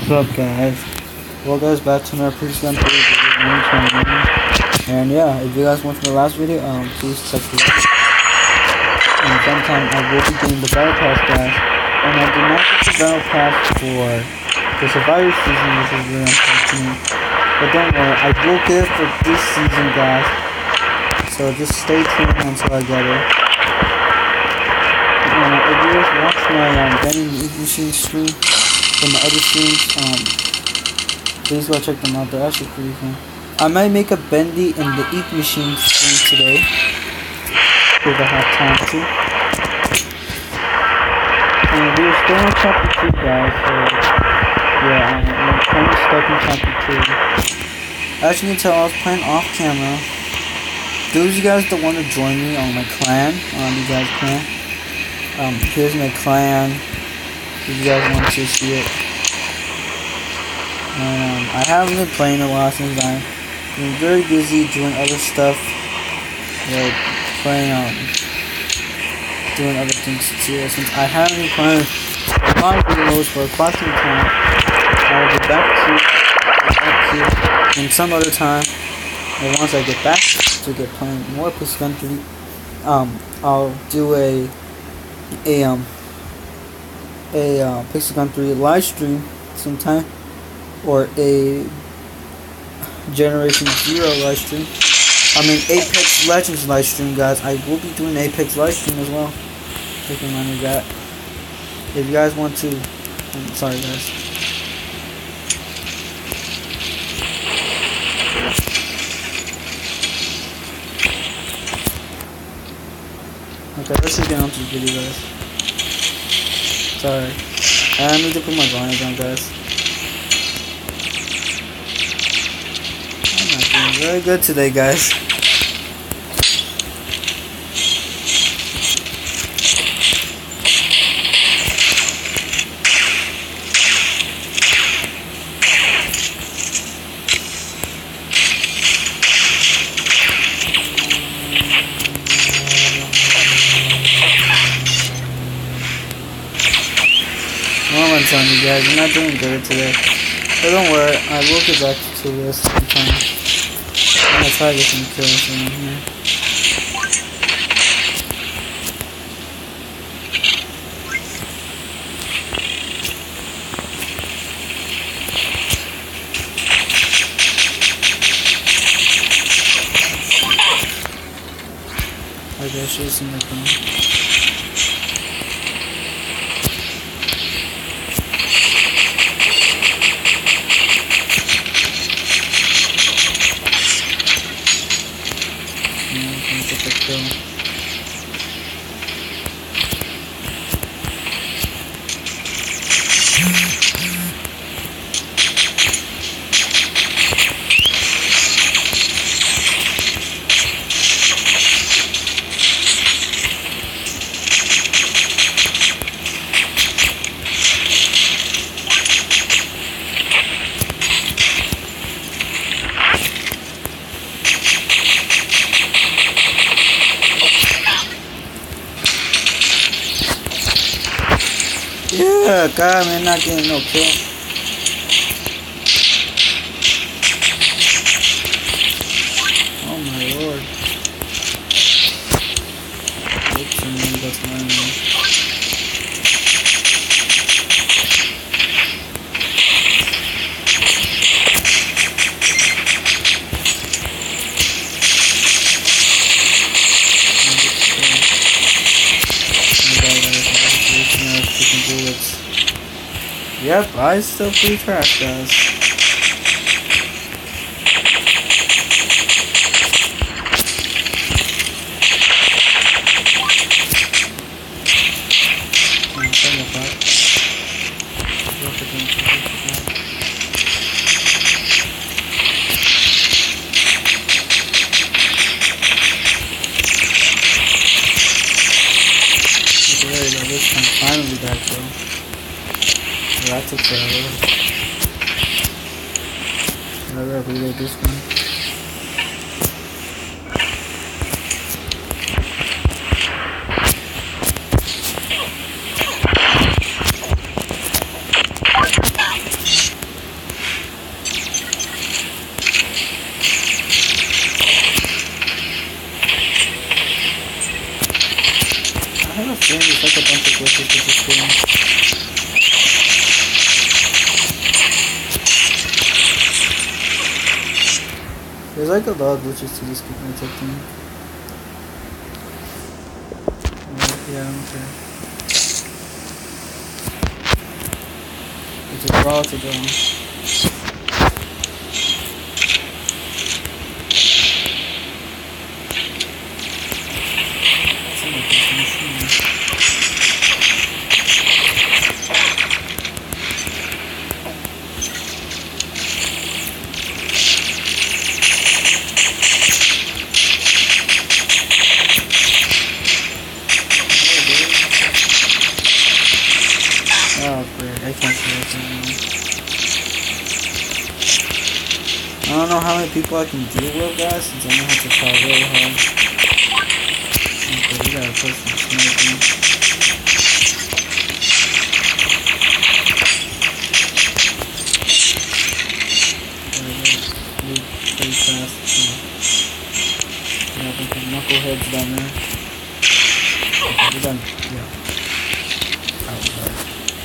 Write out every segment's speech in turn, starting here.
What's up, guys? Well, guys, back to another previous gun video. And yeah, if you guys watched the last video, please check it out. And sometime I will be doing the battle pass, guys. And I did not get the battle pass for the Survivor season, which is really unfortunate. But don't worry, I will get it for this season, guys. So just stay tuned until I get it. If you guys watch my vending machine stream from the other streams, please go check them out. They're actually pretty fun. I might make a bendy in the Eat Machine stream today if I have time to. And we're still in chapter 2, guys. So yeah, I'm kind of stuck in chapter 2. As you can tell, I was playing off camera. Those of you guys that want to join me on my clan, you guys can. Here's my clan. If you guys want to see it. And I haven't been playing a lot since I've been very busy doing other stuff, like playing doing other things too. Since I haven't been playing a lot of videos for quite some time, I'll get back to in some other time. And once I get back to get playing more Pixel Gun 3, I'll do a Pixel Gun 3 live stream sometime, or a Generation Zero live stream. I mean Apex Legends live stream, guys. I will be doing Apex live stream as well. Take reminder of that. If you guys want to, I'm sorry, guys. Okay, let's just get on to the video, guys. Sorry. I need to put my volume down, guys. I'm not doing very good today, guys. I'm telling you guys, I'm not doing good today. But don't worry, I will get back to this sometime. I'm gonna try to get some kills in here. I guess she's in the phone. Yeah, God, man, not getting no kill. Oh my lord. Oops, man, that's my name. Yep, I still pretty trash, guys. This can finally back though. That took forever. I gotta reload this one. There's like a lot of glitches to this game, I think. Yeah, okay. It's a draw to go. Oh, great. I can't see it anymore. I don't know how many people I can deal with, guys, since I'm gonna have to try really hard. Okay, we gotta push some sniping. Move pretty fast. Yeah, I think the knuckleheads down there. Okay, we're done. Yeah. Oh, sorry.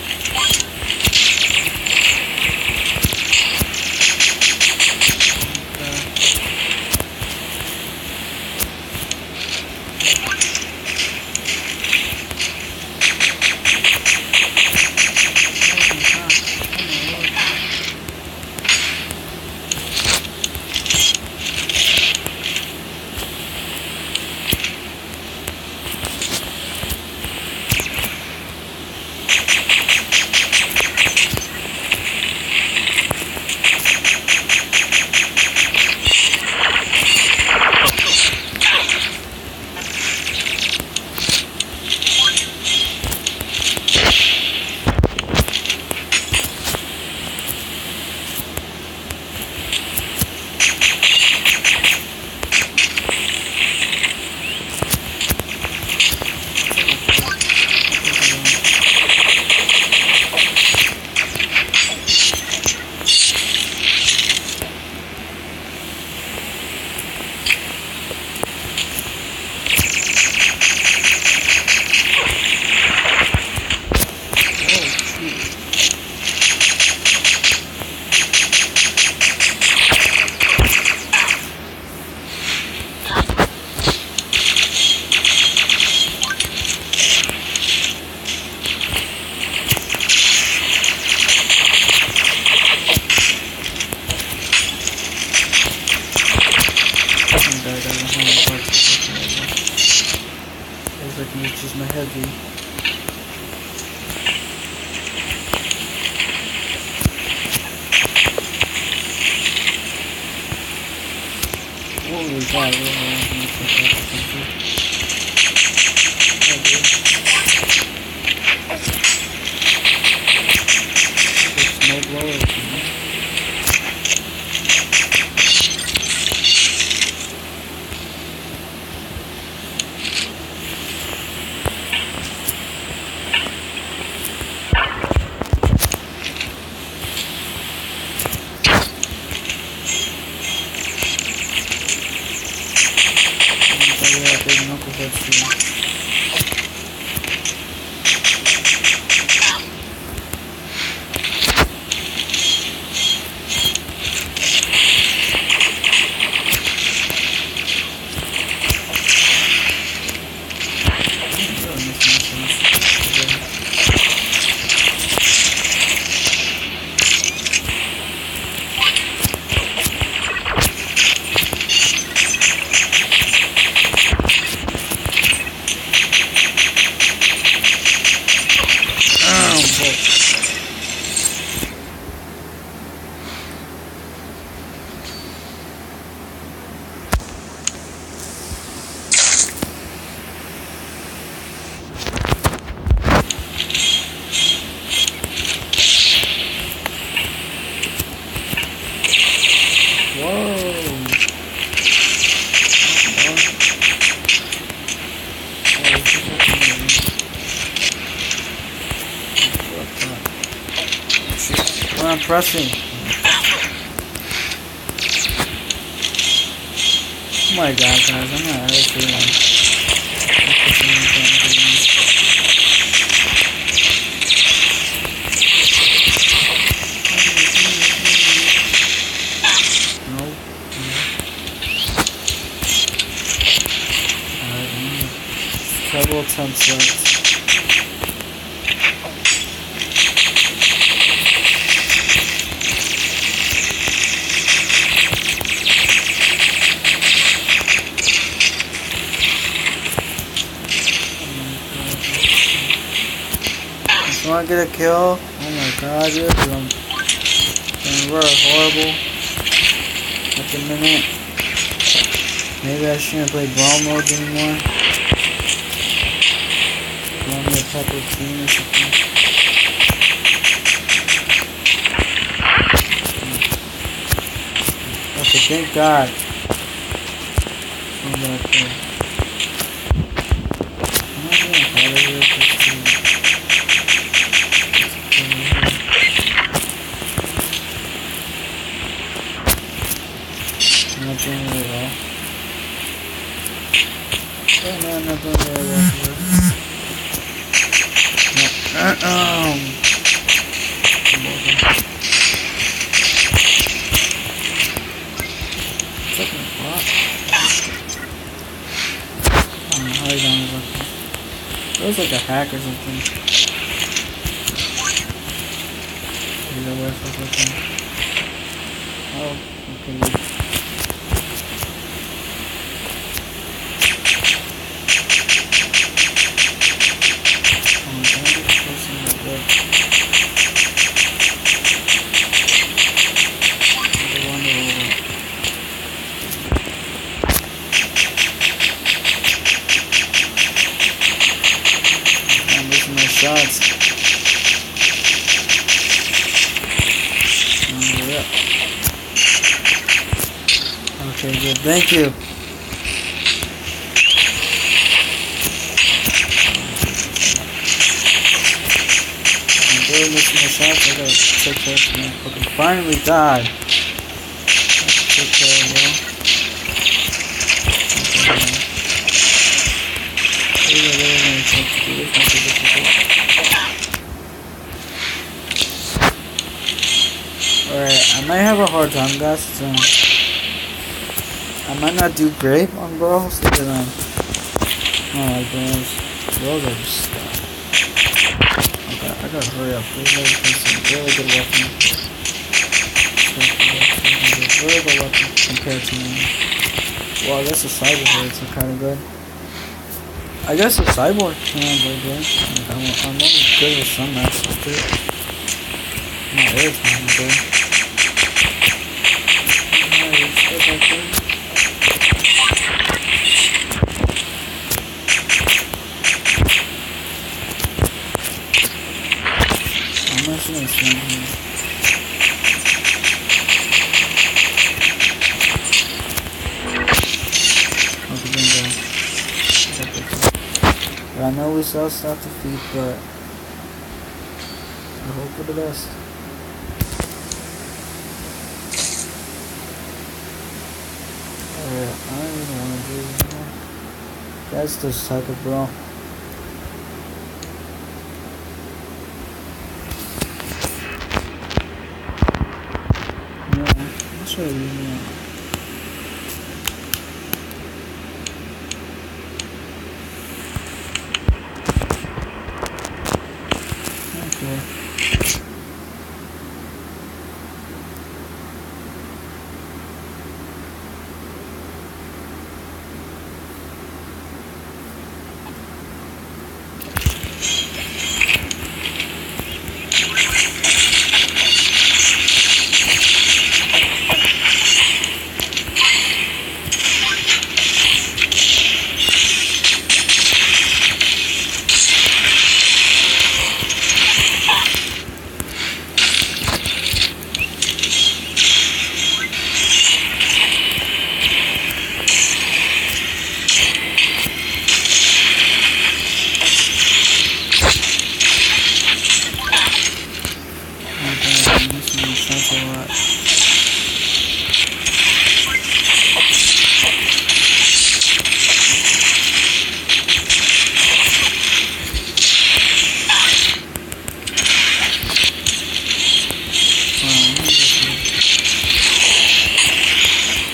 Which is my heavy. Holy cow, smoke blowers. Big knuckleheads here. When I'm pressing. Oh my god, guys, I'm not actually 10 sucks. I want to get a kill. Oh my god, dude. We're horrible at the minute. Maybe I shouldn't play brawl mode anymore. Want me a pepper team or something? Okay, thank God. I'm not gonna follow you with this team. Not doing really well. Oh no, I'm not doing very well here. Fucking what? I don't know how he's on his weapon. It was like a hack or something. He's a worthless weapon. Oh, okay. Shots. Yeah. Okay, good. Thank you. I'm really missing my shots. I gotta take care of me. Okay, finally died. Take care of you. Alright, I might have a hard time, guys. So I might not do great on brawls. Look at them. Oh my gosh. Brawls are just stuck. Okay, I gotta hurry up. There's some really good weapons. Really good weapon compared to me. Well, I guess the cyber blades are kinda good. I guess the cyborg hands are good. I'm only good with some matches too. Not every time I'm good. I'm not sure what's wrong here. I know we still have to feed, but I hope for the best. Alright, I don't even want to do it anymore. That's this type of bro. Yeah, that's what I mean.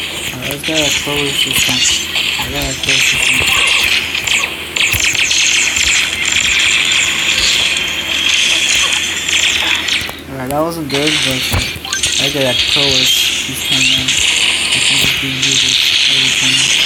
I gotta close this one. Alright, that wasn't good, but I get that pro is this time now. I think it's being used every time.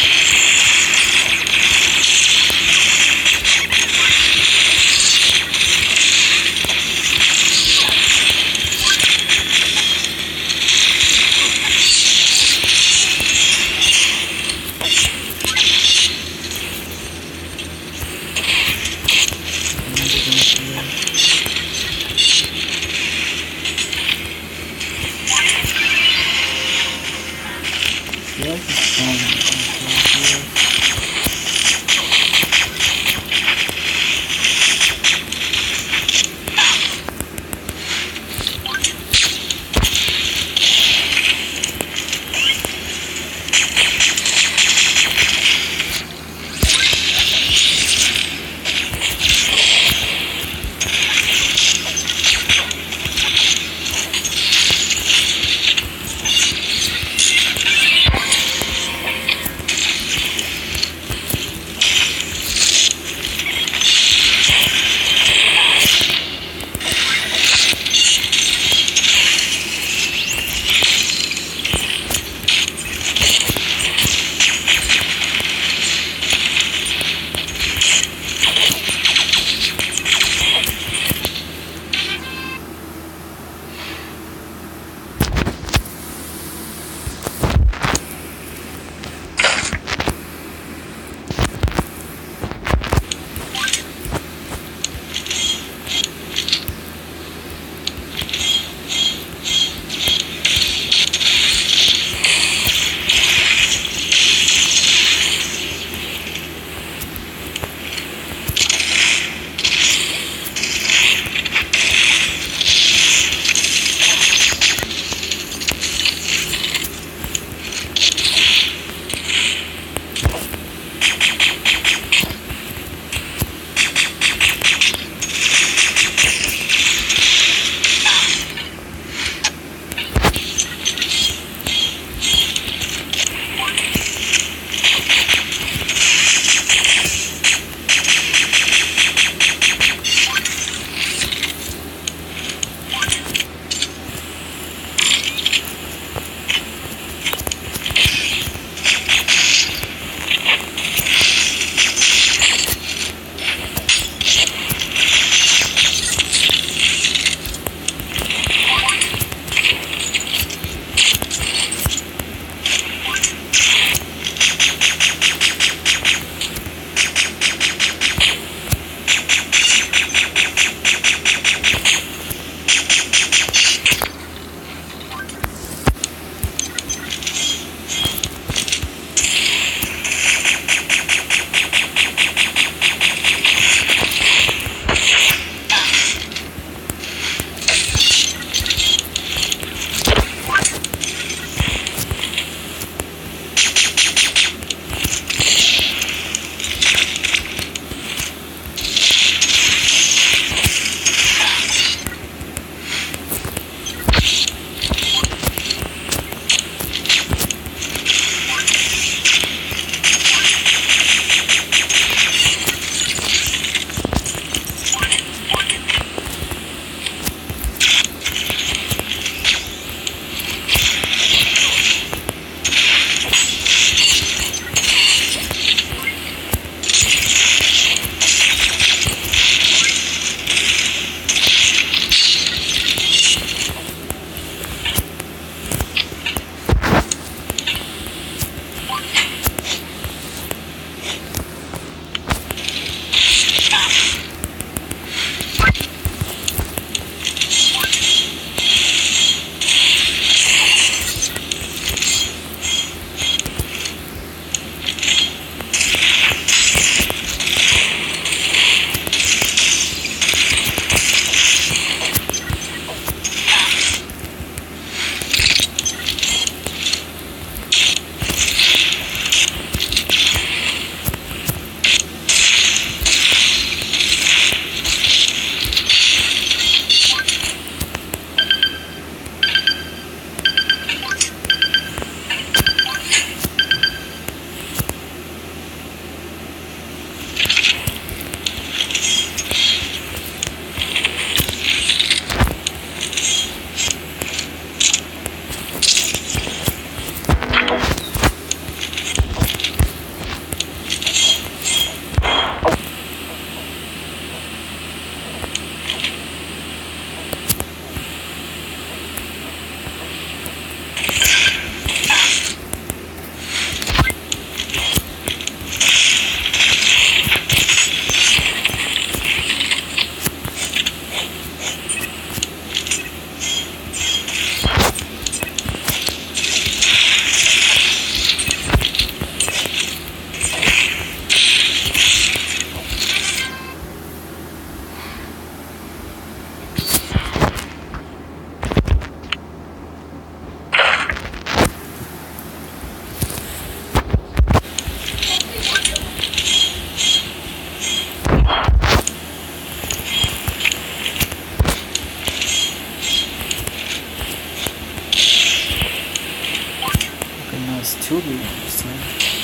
2v1 this time.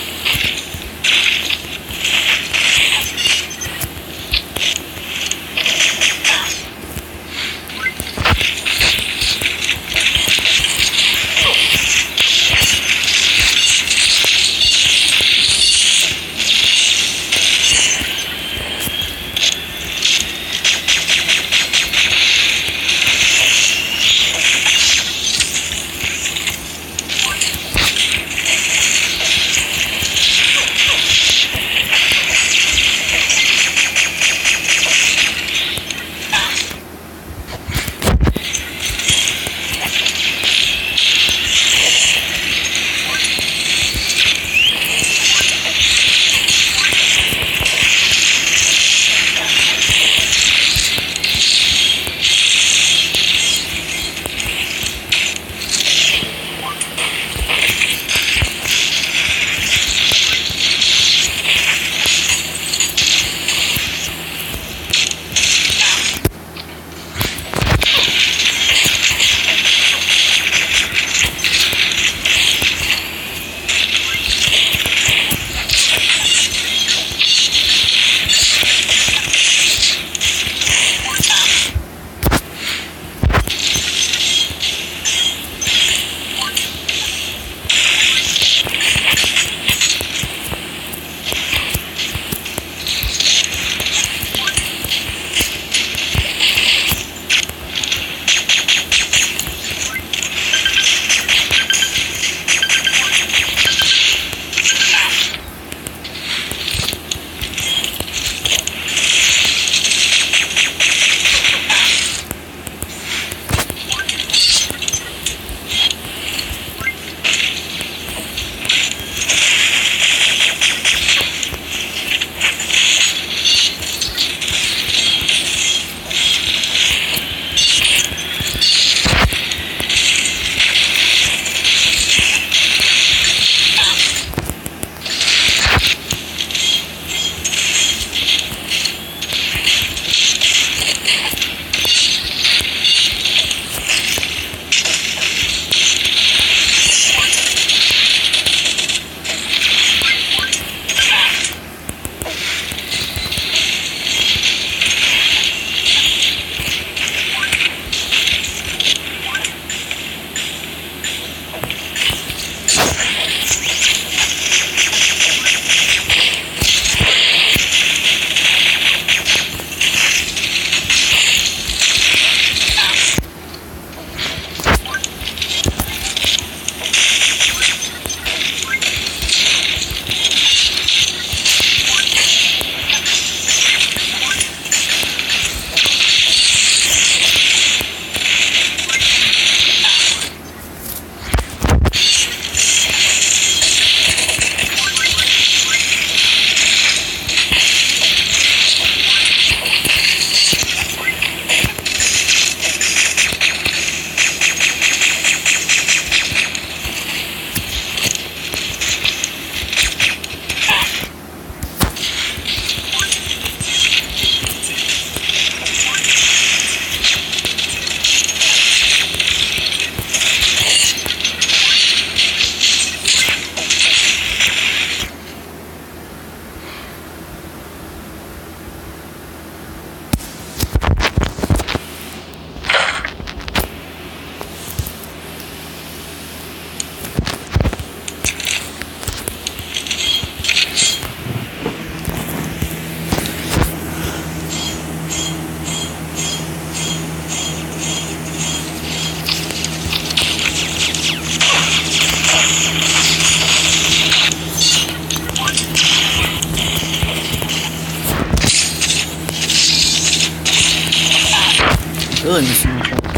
Really missing my phone.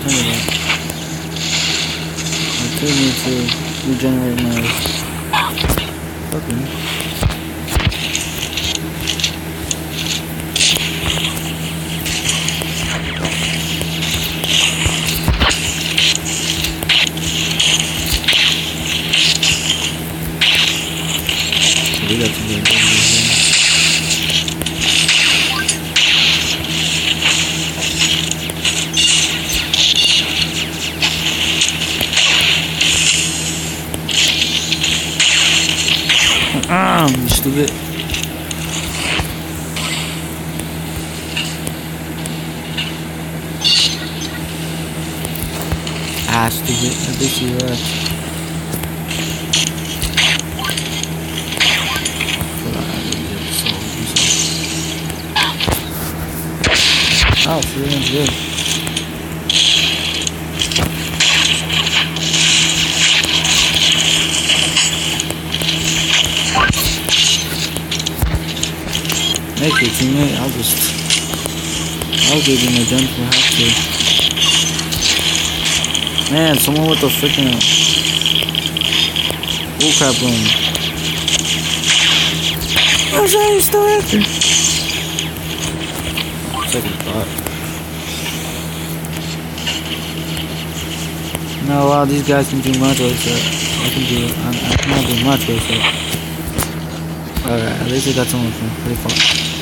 Look at that. I do need to regenerate my weapon. We got to do it. You stupid. Stupid. I think you left. Oh, feeling good. Make it, teammate. I'll give you my jump if I have to. Man, someone with a freaking bullcrap room. I'm sorry, still after. Second thought. No, wow, these guys can do much with it. I cannot do much with it. Alright, at least I got someone from pretty far.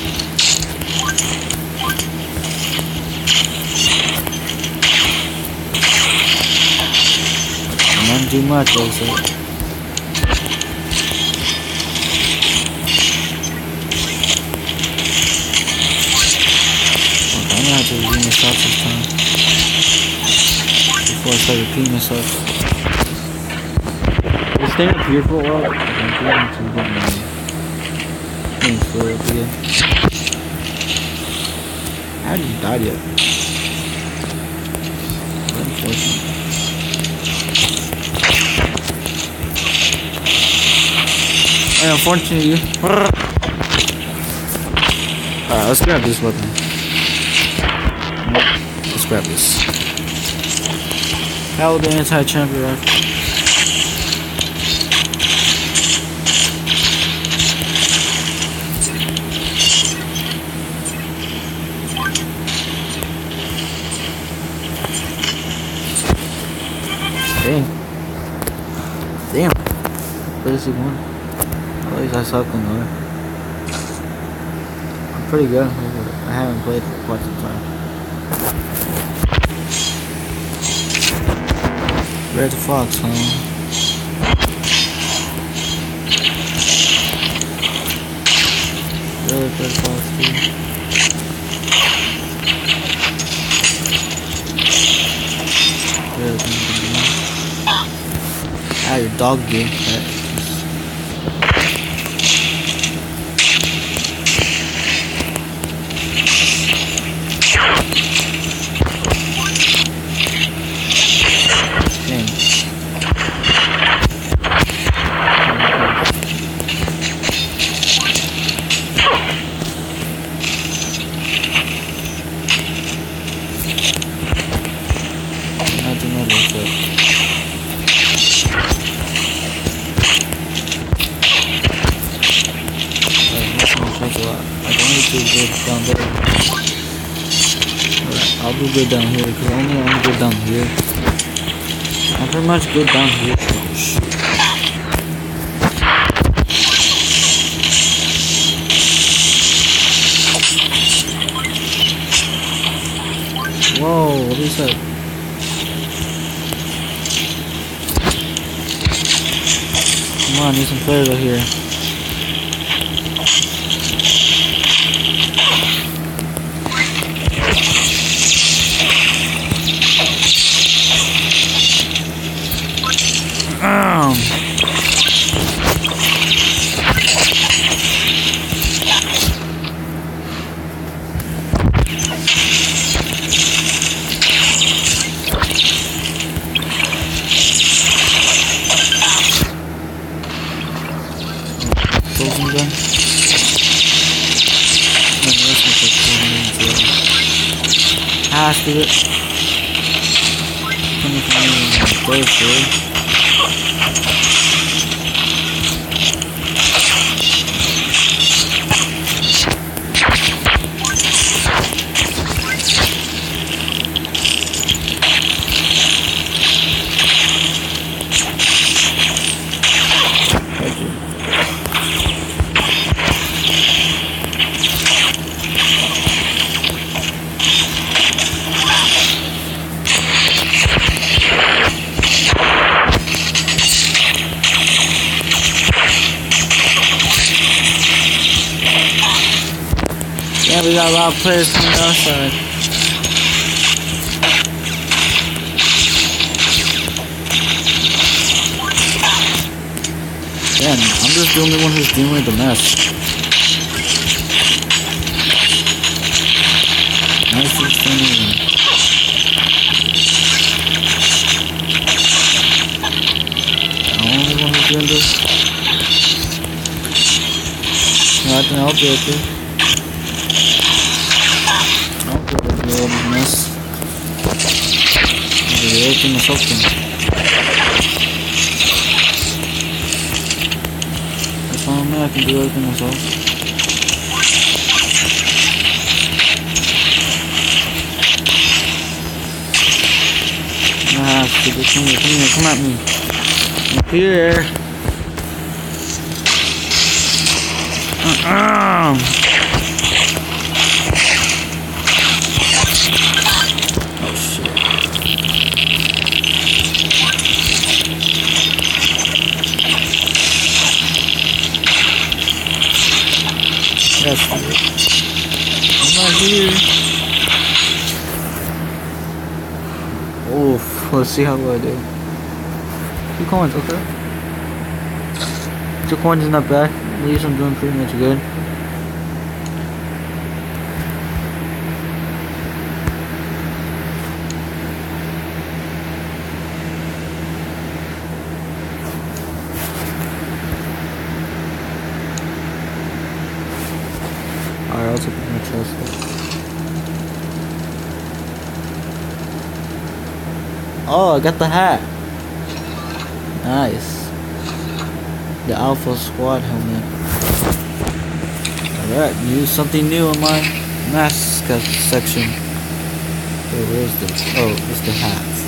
Not do much also. I'm gonna have to redeem myself this time before I start repeating myself. Just staying up here for a while. I'm going to get my things for it again. I haven't died yet. Unfortunately. Unfortunately, alright, let's grab this weapon. Let's grab this. Paladin anti-champion rifle. Damn. Where's he going? At least I suck in there. I'm pretty good. I haven't played for quite some time. Red Fox, huh? Really Red Fox, too. Ah, your dog game. I'll be good down here because only I'm good down here. I'm pretty much good down here. Whoa, what is that? Come on, need some players out here. Stupid. coming from me on Thursday. Yeah, we got a lot of players coming outside. Man, I'm just the only one who's dealing with the mess. Nice thing. I'm the only one who's doing this. No, I can help you, okay? Mess. Everything is open. That's all me, I can do everything myself. Ah, stupid, come at me. Up here. Yes, I'm not here. Oof, let's see how I do. 2 coins, okay. 2 coins is not bad. At least I'm doing pretty much good. Alright, I'll take my chest. Oh, I got the hat. Nice. The Alpha Squad helmet. Alright, use something new in my mask section. Okay, where's the... Oh, it's the hats.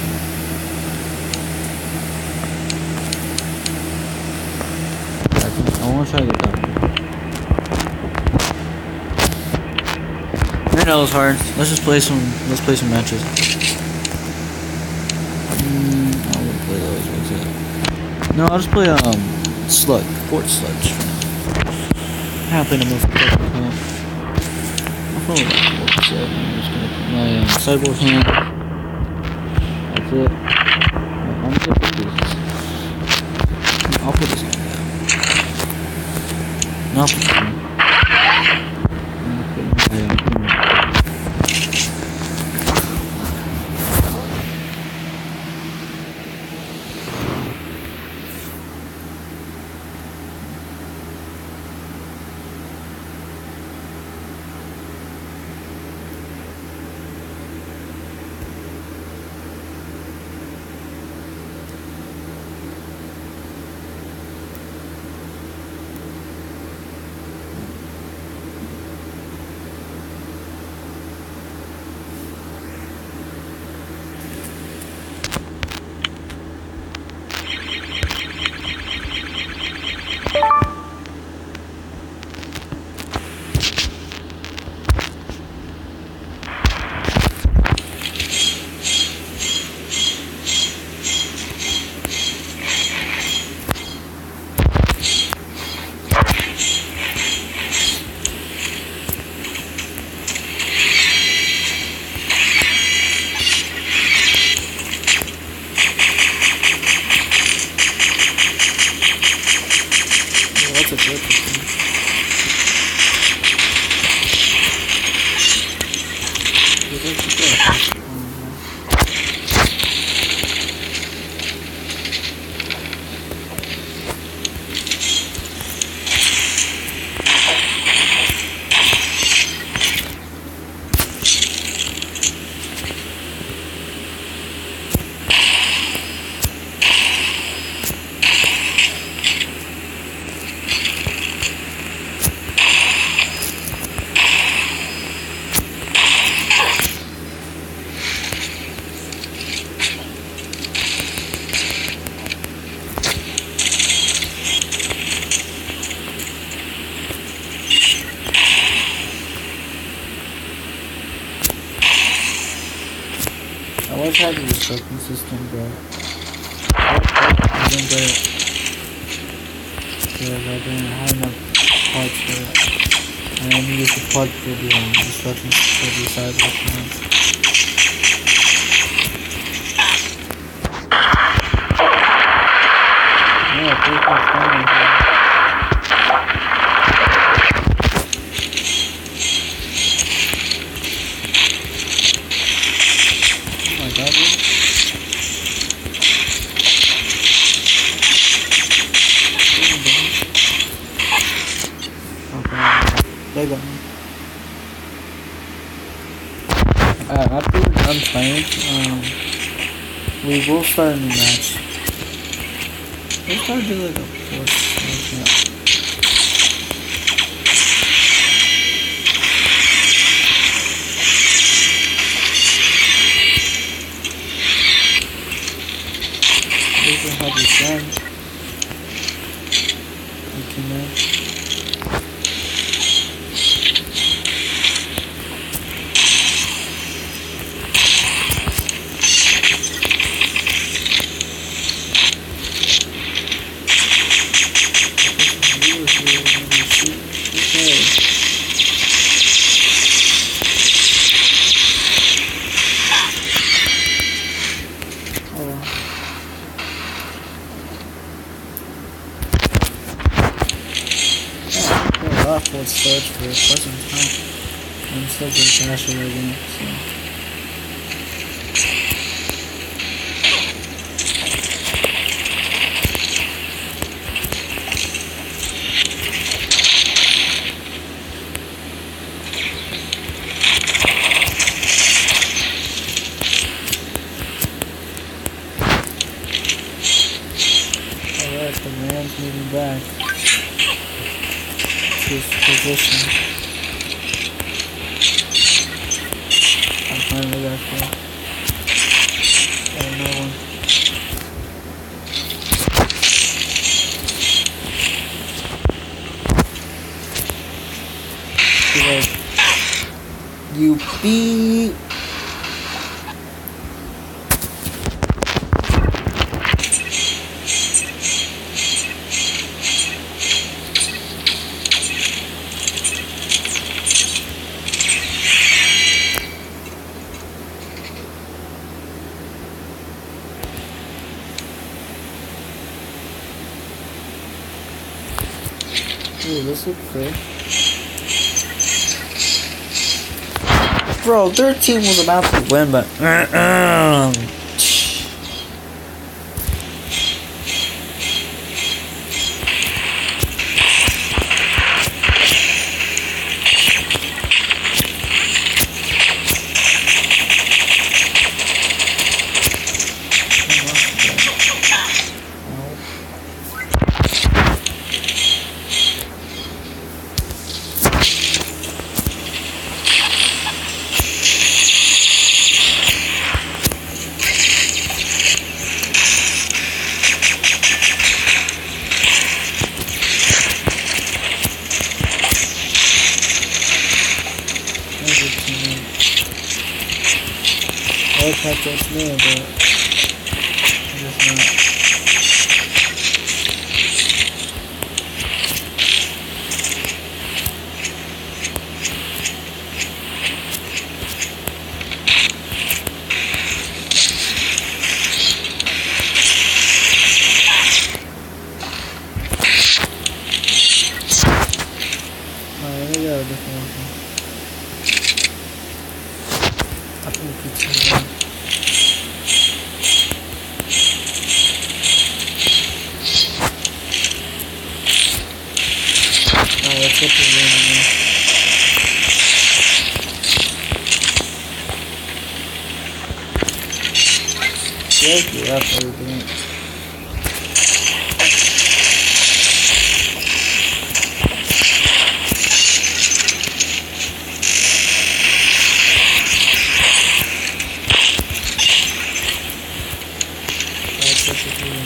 I want to try to get that one. I know it was hard. Let's play some matches. I won't play those. What's it? No, I'll just play Sludge, Fort Sludge. I haven't played a move. I'll follow that. What's it? I'm just gonna put my cyborg hand. That's it. I'm gonna put these. I'll put this on down. No, I'll put this on. I was happy with the trucking system, but I didn't get it because I didn't have enough parts for it. And I needed the part for the instructions for the sidewalk ones. Yeah, pretty much fun with it. Oh my god, dude. They got me. After we're done playing, we will start a new match. We'll start doing like a fourth match. We can have this done. Okay, man. Forward storage for quite some time. I'm still getting cash already, so. Alright, the man's moving back. His position. I finally got there. Oh, no one. Like, you beat. Ooh, this looks good. Bro, their team was about to win, but I would have to explain, but I'm just not. Alright, let me get a different one. I think we could turn it on. Let's get the room again. Thank you, that's everything. Let's get the room.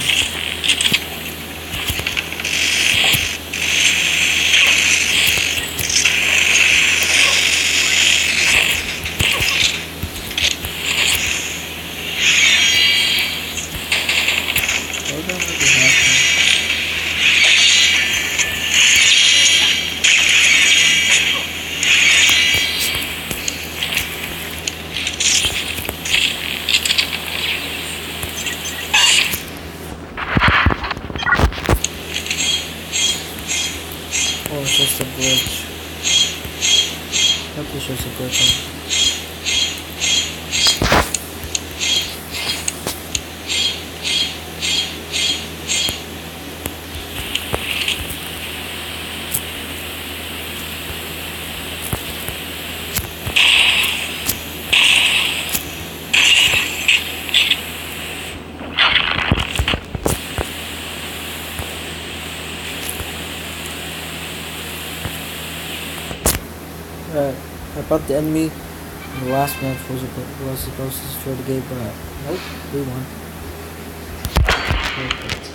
glitch. Hope this shows a glitch. I thought the enemy in the last match was supposed to destroy the gate, but nope, we won. Perfect.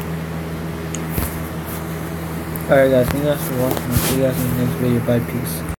Alright guys, thank you guys for watching. I'll see you guys in the next video. Bye, peace.